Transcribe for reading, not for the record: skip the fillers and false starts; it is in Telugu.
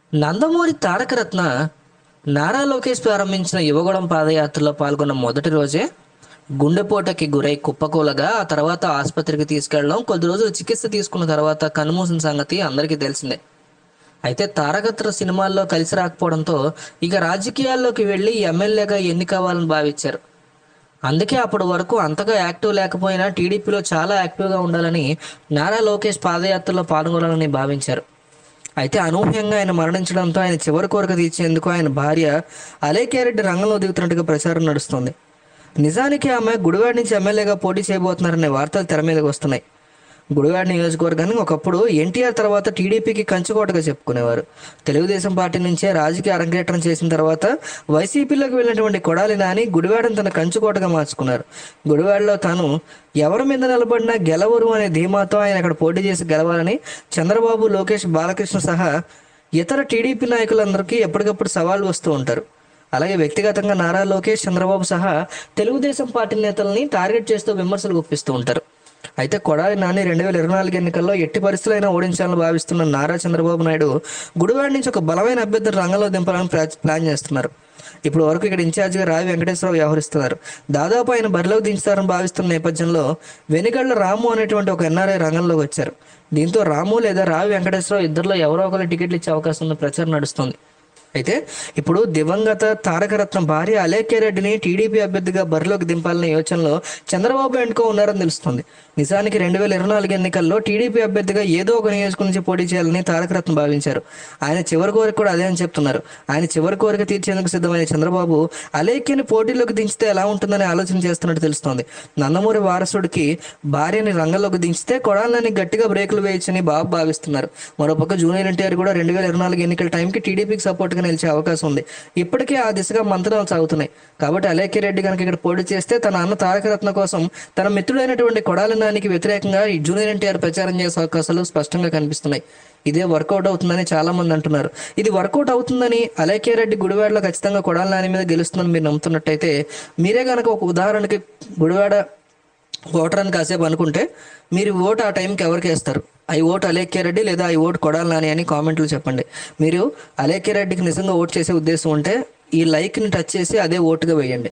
నందమూరి తారకరత్న నారా లోకేష్ ప్రారంభించిన యువగళం పాదయాత్రలో పాల్గొన్న మొదటి రోజే గుండెపోటుకి గురై కుప్పకూలగా ఆ తర్వాత ఆసుపత్రికి తీసుకెళ్లడం, కొద్ది రోజులు చికిత్స తీసుకున్న తర్వాత కన్నుమూసిన సంగతి అందరికీ తెలిసిందే. అయితే తారకరత్న సినిమాల్లో కలిసి రాకపోవడంతో ఇక రాజకీయాల్లోకి వెళ్లి ఎమ్మెల్యేగా ఎన్నికవ్వాలని భావించారు. అందుకే అప్పటి వరకు అంతగా యాక్టివ్ లేకపోయినా టీడీపీలో చాలా యాక్టివ్గా ఉండాలని నారా లోకేష్ పాదయాత్రలో పాల్గొనాలని భావించారు. అయితే అనూహ్యంగా ఆయన మరణించడంతో ఆయన చివరి కోరిక తీర్చేందుకు ఆయన భార్య అలేఖ్యారెడ్డి రంగంలో దిగుతున్నట్టుగా ప్రచారం నడుస్తుంది. నిజానికి ఆమె గుడివాడ నుంచి ఎమ్మెల్యేగా పోటీ చేయబోతున్నారనే వార్తలు తెర మీదకి వస్తున్నాయి. గుడివాడ నియోజకవర్గాన్ని ఒకప్పుడు ఎన్టీఆర్ తర్వాత టీడీపీకి కంచుకోటగా చెప్పుకునేవారు. తెలుగుదేశం పార్టీ నుంచే రాజకీయ అరంగేట్రం చేసిన తర్వాత వైసీపీలోకి వెళ్ళినటువంటి కొడాలి నాని గుడివాడను తన కంచుకోటగా మార్చుకున్నారు. గుడివాడలో తాను ఎవరి మీద నిలబడినా గెలవరు అనే ధీమాతో ఆయన అక్కడ పోటీ చేసి గెలవాలని చంద్రబాబు, లోకేష్, బాలకృష్ణ సహా ఇతర టీడీపీ నాయకులందరికీ ఎప్పటికప్పుడు సవాళ్లు వస్తూ ఉంటారు. అలాగే వ్యక్తిగతంగా నారా లోకేష్, చంద్రబాబు సహా తెలుగుదేశం పార్టీ నేతల్ని టార్గెట్ చేస్తూ విమర్శలు గుప్పిస్తూ ఉంటారు. అయితే కొడాలి నాని 2024 ఎన్నికల్లో ఎట్టి పరిస్థితులైనా ఓడించాలని భావిస్తున్న నారా చంద్రబాబు నాయుడు గుడివాడ నుంచి ఒక బలమైన అభ్యర్థిని రంగంలో దింపాలని ప్లాన్ చేస్తున్నారు. ఇప్పుడు వరకు ఇక్కడ ఇన్ఛార్జిగా రావి వెంకటేశ్వరరావు వ్యవహరిస్తున్నారు. దాదాపు ఆయన బరిలోకి దించుతారని భావిస్తున్న నేపథ్యంలో వెనుగళ్ల రాము అనేటువంటి ఒక ఎన్ఆర్ఐ రంగంలోకి వచ్చారు. దీంతో రాము లేదా రావి వెంకటేశ్వరరావు ఇద్దరిలో ఎవరో ఒకరు టికెట్లు ఇచ్చే అవకాశం ఉన్న ప్రచారం నడుస్తుంది. అయితే ఇప్పుడు దివంగత తారకరత్న భార్య అలేఖ్యారెడ్డిని టీడీపీ అభ్యర్థిగా బరిలోకి దింపాలనే యోచనలో చంద్రబాబు వెంటకో ఉన్నారని తెలుస్తుంది. నిజానికి 2024 ఎన్నికల్లో టీడీపీ అభ్యర్థిగా ఏదో ఒక నియోజకవర్గం నుంచి పోటీ చేయాలని తారకరత్న భావించారు. ఆయన చివరి కోరిక కూడా అదే అని చెప్తున్నారు. ఆయన చివరి కోరిక తీర్చేందుకు సిద్ధమైన చంద్రబాబు అలేఖ్యని పోటీలోకి దించితే ఎలా ఉంటుందని ఆలోచన చేస్తున్నట్టు తెలుస్తోంది. నందమూరి వారసుడికి భార్యని రంగంలోకి దించితే కొడాలని గట్టిగా బ్రేకులు వేయొచ్చని బాబు భావిస్తున్నారు. మరోపక్క జూనియర్ ఎన్టీఆర్ కూడా 2024 ఎన్నికల టైంకి టీడీపీకి సపోర్ట్ నిలిచే అవకాశం ఉంది. ఇప్పటికే ఆ దిశగా మంత్రాలు సాగుతున్నాయి. కాబట్టి అలేఖ్యారెడ్డి కనుక ఇక్కడ పోటీ చేస్తే తన అన్న తారకరత్న కోసం తన మిత్రుడైనటువంటి కొడాలి నానికి వ్యతిరేకంగా ఈ జూనియర్ ఎన్టీఆర్ ప్రచారం చేసే అవకాశాలు స్పష్టంగా కనిపిస్తున్నాయి. ఇదే వర్కౌట్ అవుతుందని చాలా మంది అంటున్నారు. ఇది వర్కౌట్ అవుతుందని అలేఖ్యారెడ్డి గుడివాడలో ఖచ్చితంగా కొడాలి నాని మీద గెలుస్తుందని మీరు నమ్ముతున్నట్టయితే మీరే కనుక ఒక ఉదాహరణకి గుడివాడ ఓటర్ అని కాసేపు అనుకుంటే మీరు ఓటు ఆ టైంకి ఎవరికి వేస్తారు? ఐ ఓటు అలేఖ్యారెడ్డి లేదా ఐ ఓటు కొడాలి నాని అని కామెంట్లు చెప్పండి. మీరు అలేఖ్యారెడ్డికి నిజంగా ఓటు చేసే ఉద్దేశం ఉంటే ఈ లైక్ని టచ్ చేసి అదే ఓటుగా వేయండి.